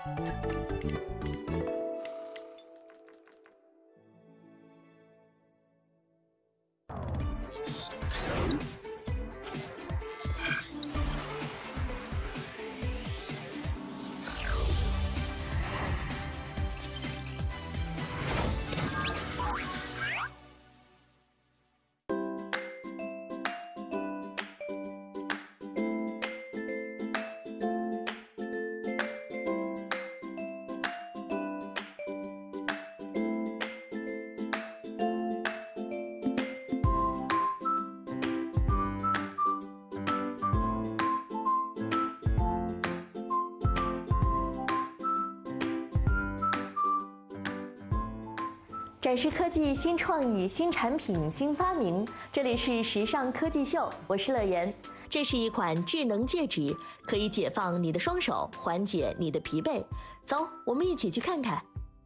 展示科技新创意、新产品、新发明。这里是时尚科技秀，我是乐言。这是一款智能戒指，可以解放你的双手，缓解你的疲惫。走，我们一起去看看。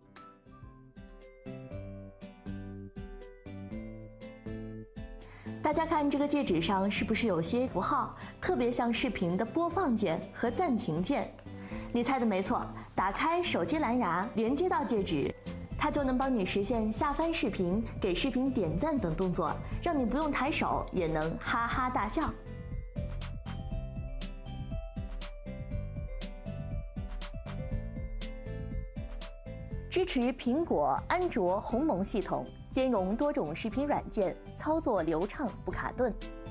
大家看这个戒指上是不是有些符号，特别像视频的播放键和暂停键？你猜的没错，打开手机蓝牙，连接到戒指。它就能帮你实现下翻视频、给视频点赞等动作，让你不用抬手也能哈哈大笑。支持苹果、安卓、鸿蒙系统，兼容多种视频软件，操作流畅不卡顿。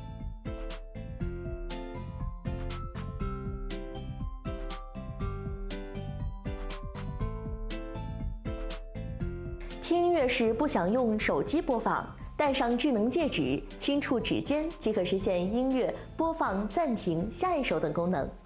听音乐时不想用手机播放，戴上智能戒指，轻触指尖即可实现音乐播放、暂停、下一首等功能。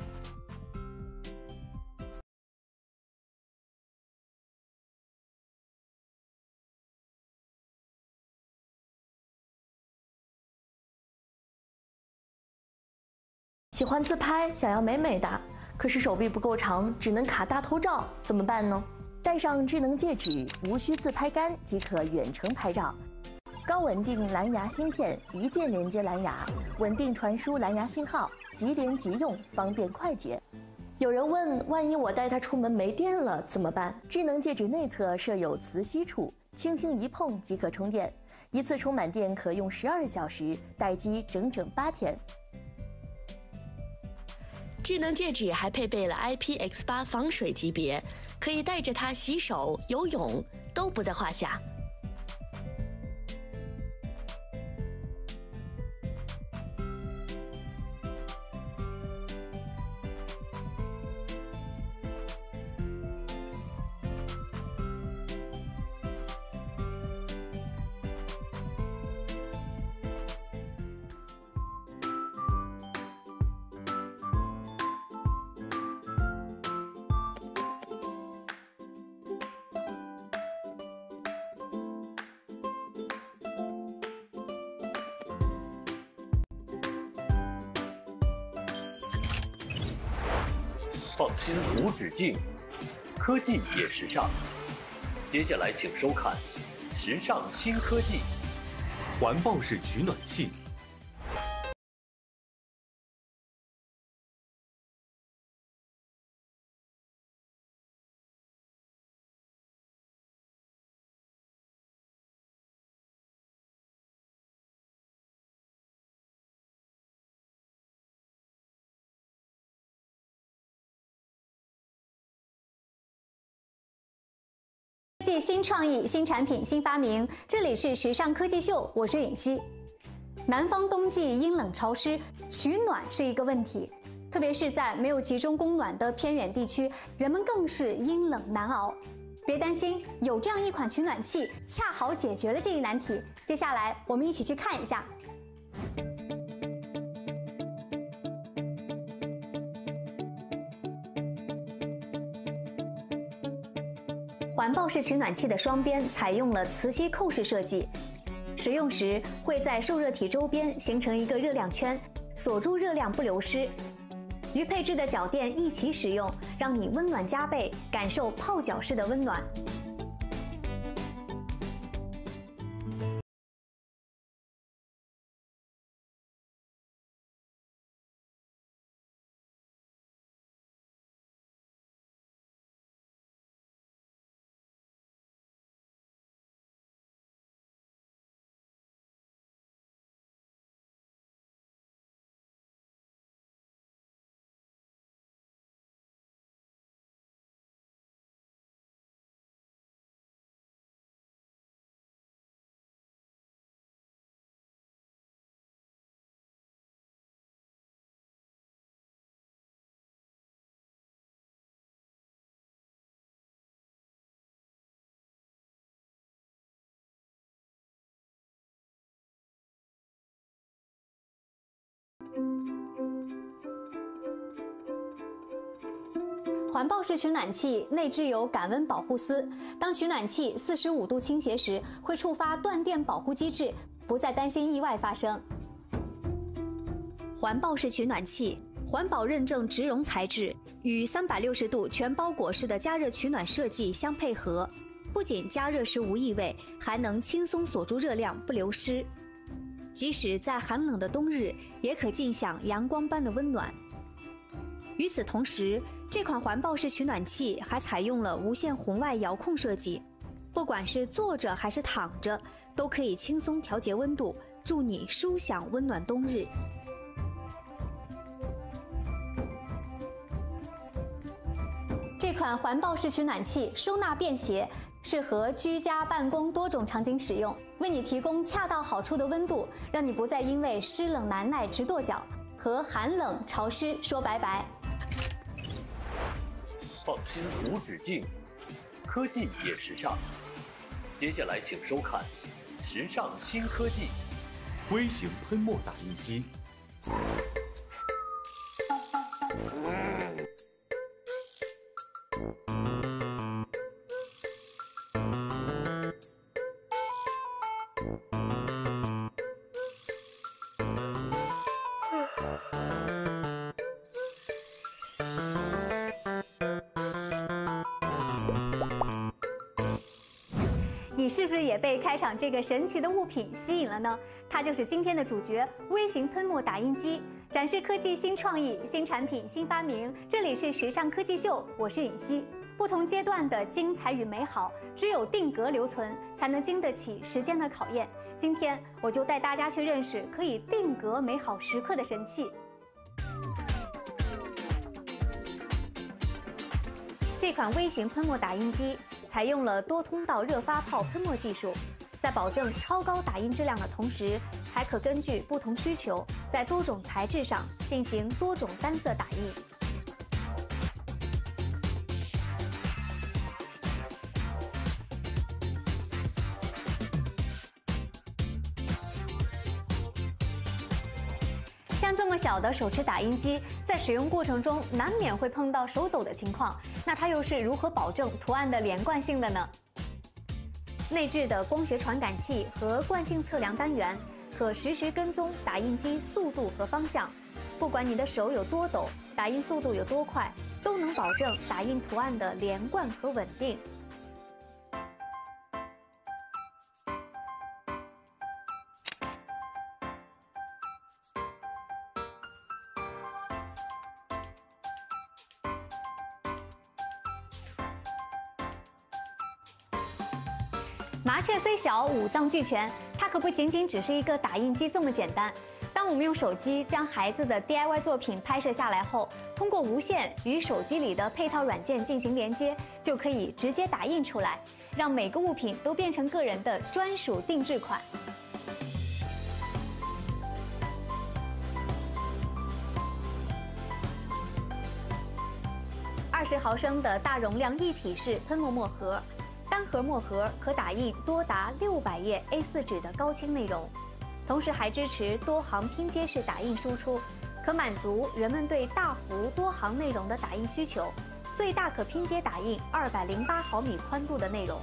喜欢自拍，想要美美的，可是手臂不够长，只能卡大头照，怎么办呢？戴上智能戒指，无需自拍杆即可远程拍照。高稳定蓝牙芯片，一键连接蓝牙，稳定传输蓝牙信号，即连即用，方便快捷。有人问，万一我带它出门没电了怎么办？智能戒指内侧设有磁吸处，轻轻一碰即可充电，一次充满电可用12小时，待机整整8天。智能戒指还配备了 IPX8 防水级别，可以带着它洗手、游泳都不在话下。 创新无止境，科技也时尚。接下来请收看《时尚新科技》。 环抱式取暖器。 技新创意、新产品、新发明，这里是时尚科技秀，我是允熙。南方冬季阴冷潮湿，取暖是一个问题，特别是在没有集中供暖的偏远地区，人们更是阴冷难熬。别担心，有这样一款取暖器，恰好解决了这一难题。接下来，我们一起去看一下。环抱式取暖器的双边采用了磁吸扣式设计，使用时会在受热体周边形成一个热量圈，锁住热量不流失。与配置的脚垫一起使用，让你温暖加倍，感受泡脚式的温暖。 环抱式取暖器内置有感温保护丝，当取暖器45度倾斜时，会触发断电保护机制，不再担心意外发生。环抱式取暖器，环保认证植绒材质，与360度全包裹式的加热取暖设计相配合，不仅加热时无异味，还能轻松锁住热量不流失。即使在寒冷的冬日，也可尽享阳光般的温暖。与此同时，这款环抱式取暖器还采用了无线红外遥控设计，不管是坐着还是躺着，都可以轻松调节温度，助你舒享温暖冬日。这款环抱式取暖器收纳便携，适合居家办公多种场景使用，为你提供恰到好处的温度，让你不再因为湿冷难耐直跺脚，和寒冷潮湿说拜拜。 放心无止境，科技也时尚。接下来请收看时尚新科技。 微型喷墨打印机。 你是不是也被开场这个神奇的物品吸引了呢？它就是今天的主角——微型喷墨打印机，展示科技新创意、新产品、新发明。这里是时尚科技秀，我是允熙。不同阶段的精彩与美好，只有定格留存，才能经得起时间的考验。今天我就带大家去认识可以定格美好时刻的神器。这款微型喷墨打印机采用了多通道热发泡喷墨技术，在保证超高打印质量的同时，还可根据不同需求，在多种材质上进行多种单色打印。像这么小的手持打印机，在使用过程中难免会碰到手抖的情况，那它又是如何保证图案的连贯性的呢？内置的光学传感器和惯性测量单元，可实时跟踪打印机速度和方向，不管你的手有多抖，打印速度有多快，都能保证打印图案的连贯和稳定。麻雀虽小，五脏俱全，它可不仅仅只是一个打印机这么简单。当我们用手机将孩子的 DIY 作品拍摄下来后，通过无线与手机里的配套软件进行连接，就可以直接打印出来，让每个物品都变成个人的专属定制款。20毫升的大容量一体式喷墨墨盒。单盒墨盒可打印多达600页 A4 纸的高清内容，同时还支持多行拼接式打印输出，可满足人们对大幅多行内容的打印需求，最大可拼接打印208毫米宽度的内容。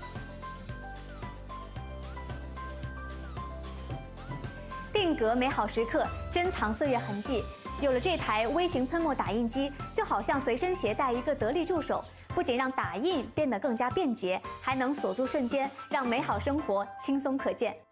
定格美好时刻，珍藏岁月痕迹。有了这台微型喷墨打印机，就好像随身携带一个得力助手，不仅让打印变得更加便捷，还能锁住瞬间，让美好生活轻松可见。